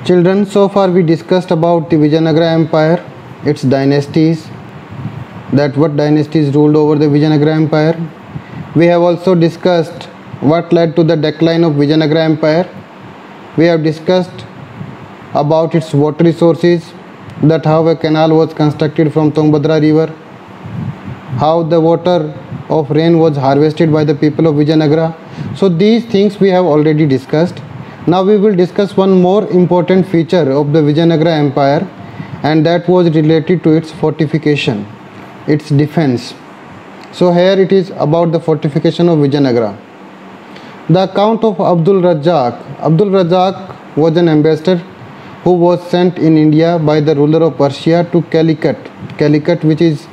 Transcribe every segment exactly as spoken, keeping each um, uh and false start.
Children, so far we discussed about the Vijayanagara Empire, its dynasties, that what dynasties ruled over the Vijayanagara Empire. We have also discussed what led to the decline of Vijayanagara Empire. We have discussed about its water resources, that how a canal was constructed from Tungabhadra river, how the water of rain was harvested by the people of Vijayanagara. So these things we have already discussed. Now we will discuss one more important feature of the Vijayanagara Empire, and that was related to its fortification, its defense. So here it is about the fortification of Vijayanagara. The account of Abdul Razzaq. Abdul Razzaq was an ambassador who was sent in India by the ruler of Persia to Calicut, Calicut which is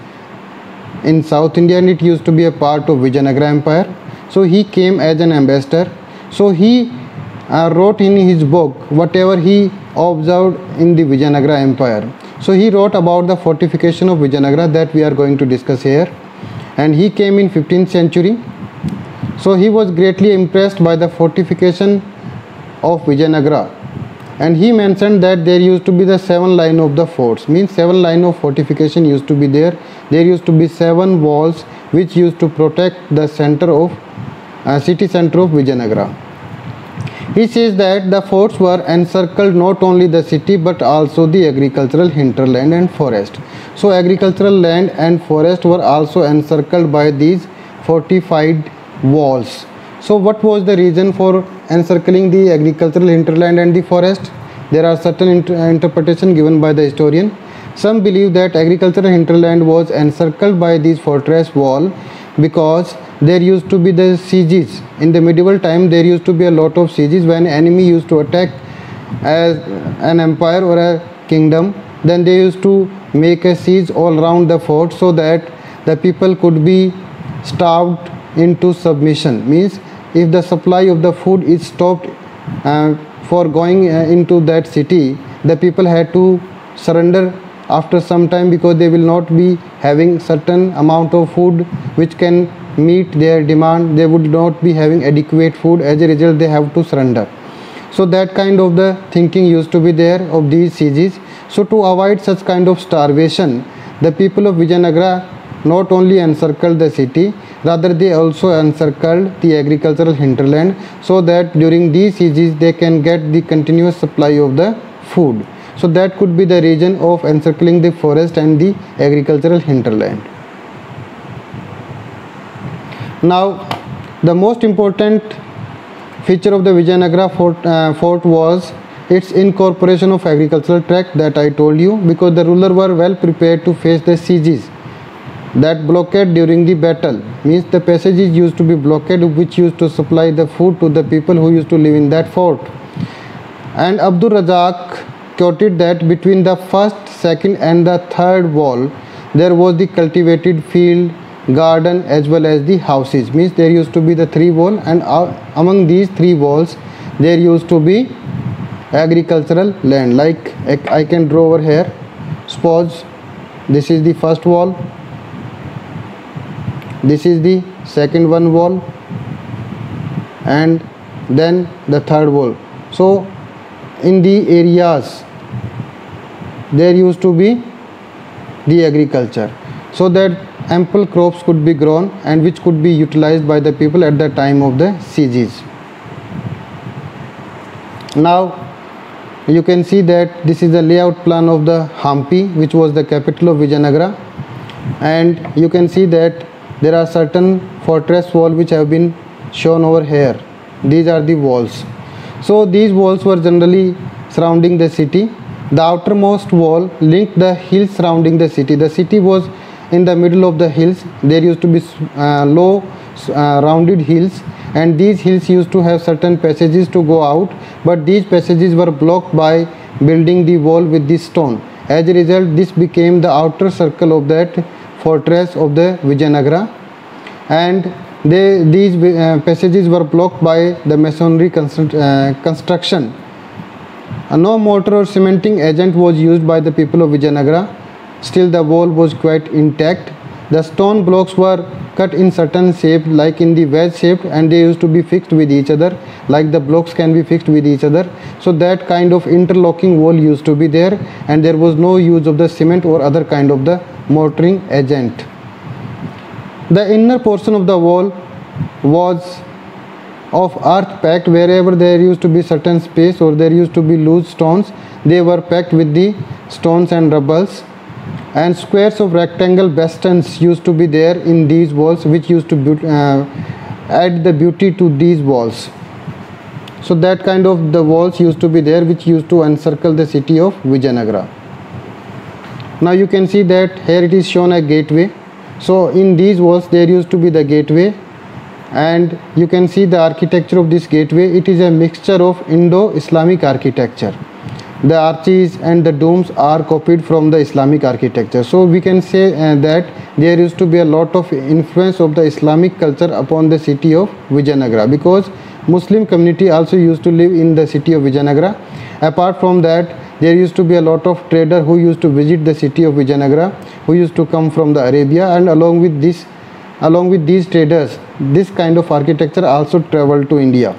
in South India, and it used to be a part of Vijayanagara Empire. So he came as an ambassador. So he uh, wrote in his book whatever he observed in the Vijayanagara Empire. So he wrote about the fortification of Vijayanagara that we are going to discuss here. And he came in fifteenth century. So he was greatly impressed by the fortification of Vijayanagara. And he mentioned that there used to be the seven line of the forts, means seven line of fortification used to be there. There used to be seven walls which used to protect the center of uh, city center of Vijayanagara. He says that the forts were encircled not only the city but also the agricultural hinterland and forest. So agricultural land and forest were also encircled by these fortified walls. So what was the reason for encircling the agricultural hinterland and the forest? There are certain inter interpretation given by the historian. Some believe that agricultural hinterland was encircled by this fortress wall because there used to be the sieges. In the medieval time there used to be a lot of sieges when enemy used to attack as an empire or a kingdom. Then they used to make a siege all around the fort so that the people could be starved into submission. Means if the supply of the food is stopped uh, for going uh, into that city, the people had to surrender after some time because they will not be having certain amount of food which can meet their demand. They would not be having adequate food. As a result they have to surrender. So that kind of the thinking used to be there of these sieges. So to avoid such kind of starvation, the people of Vijayanagara not only encircled the city, rather they also encircled the agricultural hinterland so that during these sieges they can get the continuous supply of the food. So that could be the reason of encircling the forest and the agricultural hinterland. Now the most important feature of the Vijayanagara fort, uh, fort was its incorporation of agricultural tract that I told you, because the ruler were well prepared to face the sieges that blockade during the battle. Means the passages used to be blockaded which used to supply the food to the people who used to live in that fort. And Abdul Razzaq quoted that between the first, second and the third wall there was the cultivated field, garden as well as the houses. Means there used to be the three wall, and uh, among these three walls there used to be agricultural land. Like I can draw over here. Suppose this is the first wall, this is the second one wall, and then the third wall. So in the areas there used to be the agriculture so that ample crops could be grown and which could be utilized by the people at the time of the sieges. Now you can see that this is the layout plan of the Hampi, which was the capital of Vijayanagara, and you can see that there are certain fortress walls which have been shown over here. These are the walls. So these walls were generally surrounding the city. The outermost wall linked the hills surrounding the city. The city was in the middle of the hills. There used to be uh, low uh, rounded hills, and these hills used to have certain passages to go out, but these passages were blocked by building the wall with this stone. As a result, this became the outer circle of that fortress of the Vijayanagara, and they, these uh, passages were blocked by the masonry constru uh, construction. Uh, no mortar or cementing agent was used by the people of Vijayanagara. Still the wall was quite intact. The stone blocks were cut in certain shape, like in the wedge shape, and they used to be fixed with each other, like the blocks can be fixed with each other. So that kind of interlocking wall used to be there, and there was no use of the cement or other kind of the mortaring agent. The inner portion of the wall was of earth packed. Wherever there used to be certain space or there used to be loose stones, they were packed with the stones and rubbles. And squares of rectangle bastions used to be there in these walls, which used to uh, add the beauty to these walls. So that kind of the walls used to be there, which used to encircle the city of Vijayanagara. Now you can see that here it is shown a gateway. So in these walls there used to be the gateway, and you can see the architecture of this gateway. It is a mixture of Indo-Islamic architecture. The arches and the domes are copied from the Islamic architecture. So we can say uh, that there used to be a lot of influence of the Islamic culture upon the city of Vijayanagara, because Muslim community also used to live in the city of Vijayanagara. Apart from that, there used to be a lot of traders who used to visit the city of Vijayanagara, who used to come from the Arabia, and along with this along with these traders, this kind of architecture also traveled to India.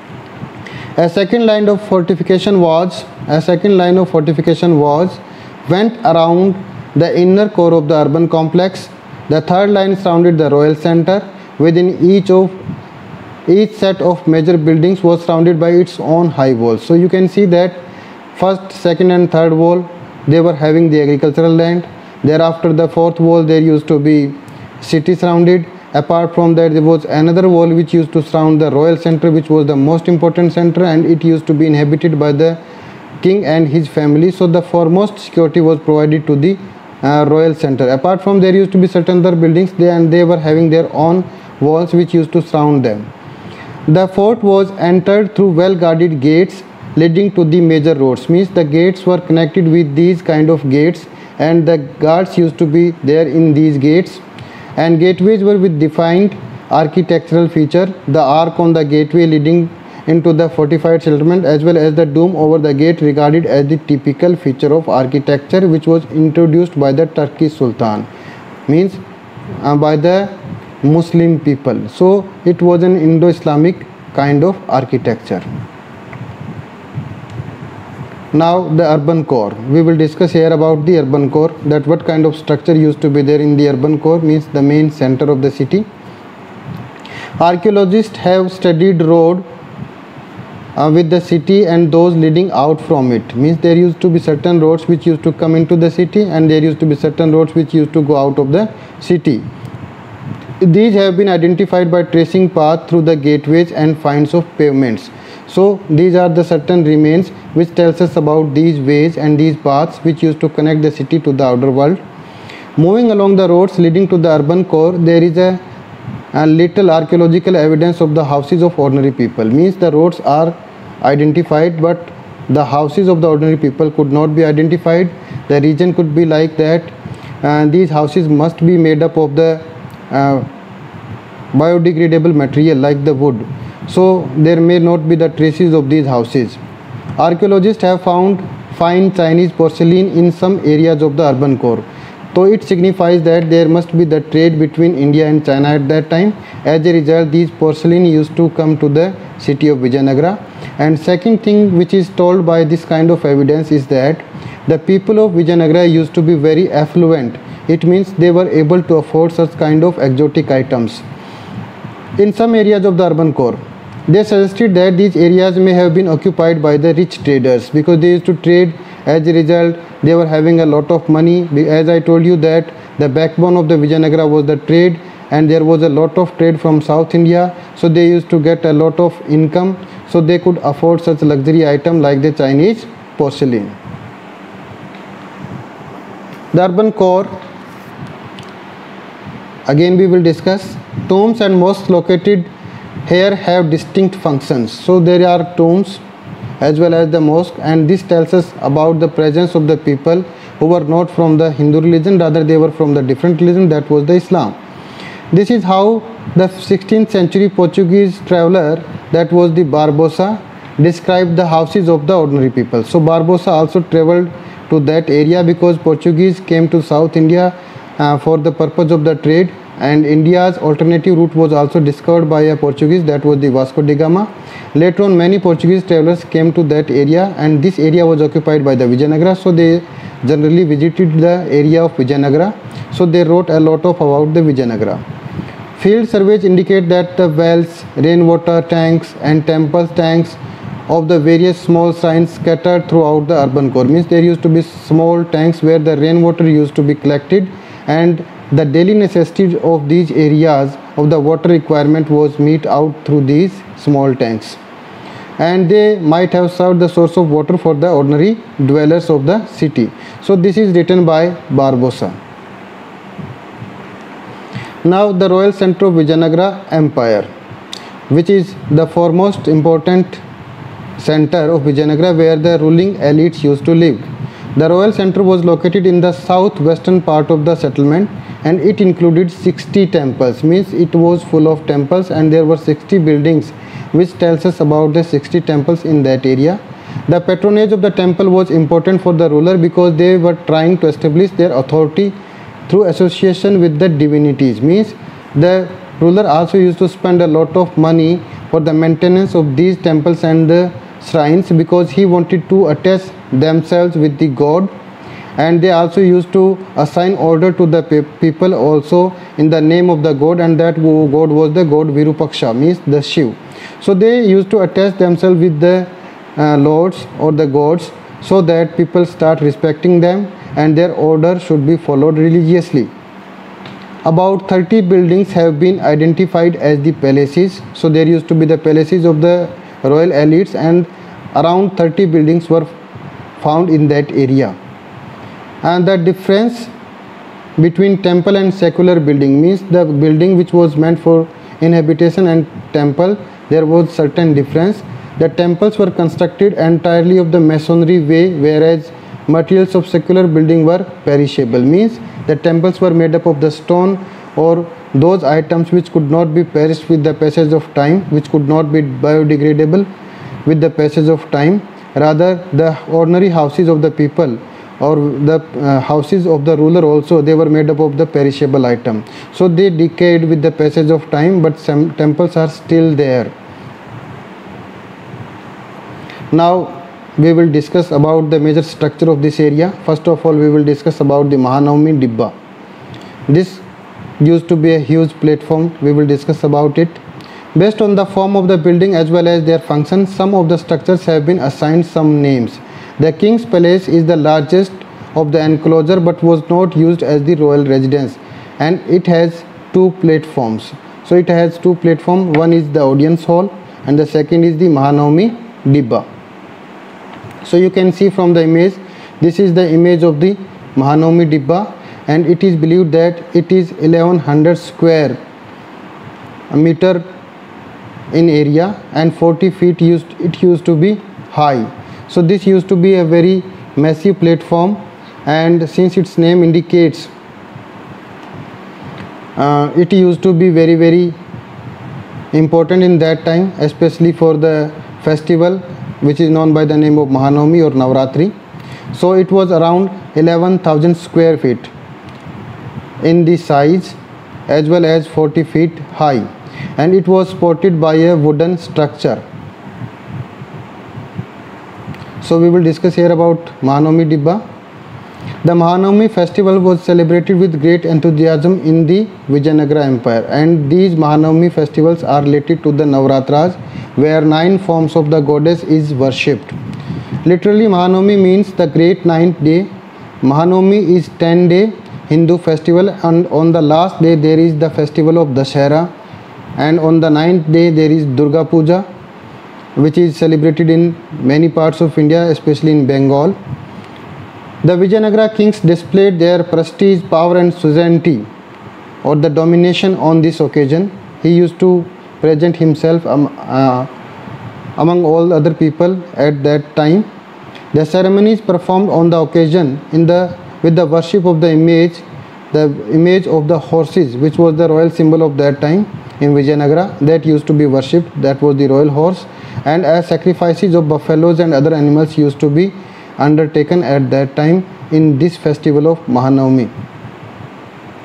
A second line of fortification was a second line of fortification was went around the inner core of the urban complex. The third line surrounded the royal center. Within each of each set of major buildings was surrounded by its own high walls. So you can see that first, second and third wall, they were having the agricultural land. Thereafter, the fourth wall, there used to be city surrounded. Apart from that, there was another wall which used to surround the royal center, which was the most important center, and it used to be inhabited by the king and his family. So the foremost security was provided to the uh, royal center. Apart from, there used to be certain other buildings there, and they were having their own walls which used to surround them. The fort was entered through well guarded gates leading to the major roads. Means the gates were connected with these kind of gates, and the guards used to be there in these gates. And gateways were with defined architectural feature. The arc on the gateway leading into the fortified settlement, as well as the dome over the gate, regarded as the typical feature of architecture which was introduced by the Turkish Sultan, means uh, by the Muslim people. So it was an Indo-Islamic kind of architecture. Now the urban core. We will discuss here about the urban core, that what kind of structure used to be there in the urban core, means the main center of the city. Archaeologists have studied road uh, with the city and those leading out from it. Means there used to be certain roads which used to come into the city, and there used to be certain roads which used to go out of the city. These have been identified by tracing path through the gateways and finds of pavements. So these are the certain remains which tells us about these ways and these paths which used to connect the city to the outer world. Moving along the roads leading to the urban core, there is a, a little archaeological evidence of the houses of ordinary people. Means the roads are identified, but the houses of the ordinary people could not be identified. The region could be like that, and these houses must be made up of the uh, biodegradable material like the wood. So there may not be the traces of these houses. Archaeologists have found fine Chinese porcelain in some areas of the urban core. So it signifies that there must be the trade between India and China at that time. As a result, these porcelain used to come to the city of Vijayanagara. And second thing which is told by this kind of evidence is that the people of Vijayanagara used to be very affluent. It means they were able to afford such kind of exotic items. In some areas of the urban core, they suggested that these areas may have been occupied by the rich traders, because they used to trade. As a result, they were having a lot of money. As I told you that the backbone of the Vijayanagara was the trade, and there was a lot of trade from South India. So they used to get a lot of income, so they could afford such luxury item like the Chinese porcelain. The urban core, again we will discuss. Tombs and mosques located here have distinct functions. So there are tombs as well as the mosque, and this tells us about the presence of the people who were not from the Hindu religion, rather they were from the different religion, that was the Islam. This is how the sixteenth century Portuguese traveler, that was the Barbosa, described the houses of the ordinary people. So Barbosa also traveled to that area, because Portuguese came to South India uh, for the purpose of the trade, and India's alternative route was also discovered by a Portuguese, that was the Vasco da Gama. Later on, many Portuguese travelers came to that area, and this area was occupied by the Vijayanagara, so they generally visited the area of Vijayanagara, so they wrote a lot of about the Vijayanagara. Field surveys indicate that the wells, rainwater tanks and temple tanks of the various small shrines scattered throughout the urban core, means there used to be small tanks where the rainwater used to be collected, and the daily necessities of these areas of the water requirement was met out through these small tanks, and they might have served the source of water for the ordinary dwellers of the city. So this is written by Barbosa. Now the royal center of Vijayanagara Empire, which is the foremost important center of Vijayanagara where the ruling elites used to live. The royal center was located in the southwestern part of the settlement, and it included sixty temples, means it was full of temples, and there were sixty buildings, which tells us about the sixty temples in that area. The patronage of the temple was important for the ruler because they were trying to establish their authority through association with the divinities, means the ruler also used to spend a lot of money for the maintenance of these temples and the shrines because he wanted to attach themselves with the god, and they also used to assign order to the pe people also in the name of the god, and that god was the god Virupaksha, means the Shiv. So they used to attach themselves with the uh, lords or the gods so that people start respecting them and their order should be followed religiously. About thirty buildings have been identified as the palaces. So there used to be the palaces of the royal elites, and around thirty buildings were found in that area. And the difference between temple and secular building, means the building which was meant for inhabitation and temple, there was certain difference. The temples were constructed entirely of the masonry way, whereas materials of secular building were perishable, means the temples were made up of the stone or those items which could not be perished with the passage of time, which could not be biodegradable with the passage of time. Rather, the ordinary houses of the people or the uh, houses of the ruler also, they were made up of the perishable item, so they decayed with the passage of time, but some temples are still there. Now we will discuss about the major structure of this area. First of all, we will discuss about the Mahanavami Dibba. This used to be a huge platform. We will discuss about it. Based on the form of the building as well as their function, some of the structures have been assigned some names. The King's Palace is the largest of the enclosure but was not used as the royal residence, and it has two platforms. So it has two platforms. One is the audience hall and the second is the Mahanavami Dibba. So you can see from the image, this is the image of the Mahanavami Dibba, and it is believed that it is eleven hundred square meter in area and forty feet used it used to be high. So this used to be a very massive platform, and since its name indicates, uh, it used to be very very important in that time, especially for the festival which is known by the name of Mahanavami or Navratri. So it was around eleven thousand square feet in the size as well as forty feet high, and it was supported by a wooden structure. So we will discuss here about Mahanavami Dibba. The Mahanavami festival was celebrated with great enthusiasm in the Vijayanagara Empire, and these Mahanavami festivals are related to the Navratras, where nine forms of the goddess is worshipped. Literally, Mahanavami means the great ninth day. Mahanavami is ten day Hindu festival, and on the last day there is the festival of Dashera, and on the ninth day there is Durga Puja, which is celebrated in many parts of India, especially in Bengal. The Vijayanagara kings displayed their prestige, power and suzerainty or the domination on this occasion. He used to present himself um, uh, among all other people at that time. The ceremonies performed on the occasion in the with the worship of the image, the image of the horses, which was the royal symbol of that time in Vijayanagara, that used to be worshipped, that was the royal horse, and as sacrifices of buffaloes and other animals used to be undertaken at that time in this festival of Mahanavami.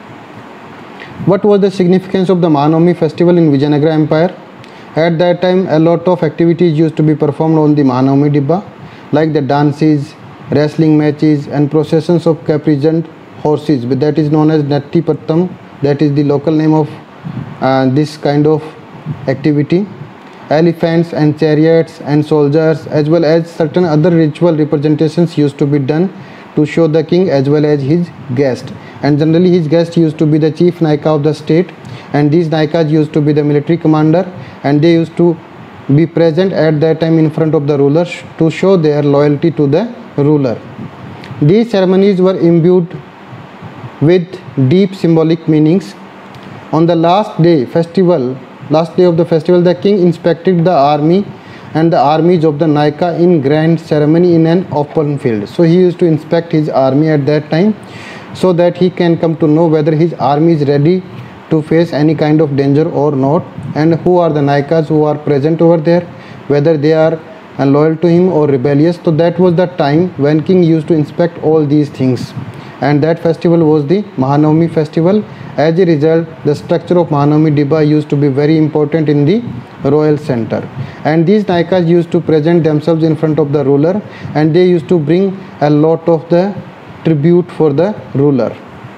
What was the significance of the Mahanavami festival in Vijayanagara Empire? At that time, a lot of activities used to be performed on the Mahanavami Dibba, like the dances, wrestling matches, and processions of caparisoned horses. That is known as Natti Pattam. That is the local name of uh, this kind of activity. Elephants and chariots and soldiers, as well as certain other ritual representations, used to be done to show the king as well as his guest. And generally his guest used to be the chief Naika of the state, and these Naikas used to be the military commander, and they used to be present at that time in front of the ruler to show their loyalty to the ruler. These ceremonies were imbued with deep symbolic meanings. On the last day festival last day of the festival, the king inspected the army and the armies of the Naika in grand ceremony in an open field. So he used to inspect his army at that time, so that he can come to know whether his army is ready to face any kind of danger or not, and who are the Naikas who are present over there, whether they are loyal to him or rebellious. So that was the time when king used to inspect all these things, and that festival was the Mahanavami festival. As a result, the structure of Mahanavami Dibba used to be very important in the royal center, and these Naikas used to present themselves in front of the ruler, and they used to bring a lot of the tribute for the ruler.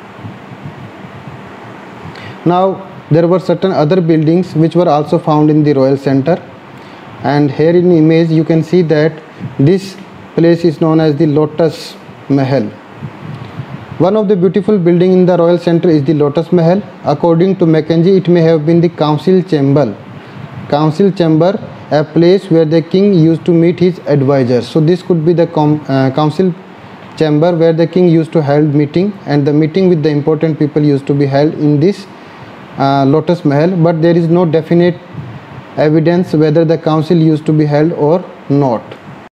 Now there were certain other buildings which were also found in the royal center, and here in the image you can see that this place is known as the Lotus Mahal. One of the beautiful building in the royal center is the Lotus Mahal. According to Mackenzie, it may have been the council chamber. Council chamber, a place where the king used to meet his advisors. So this could be the uh, council chamber where the king used to hold meeting, and the meeting with the important people used to be held in this uh, Lotus Mahal. But there is no definite evidence whether the council used to be held or not.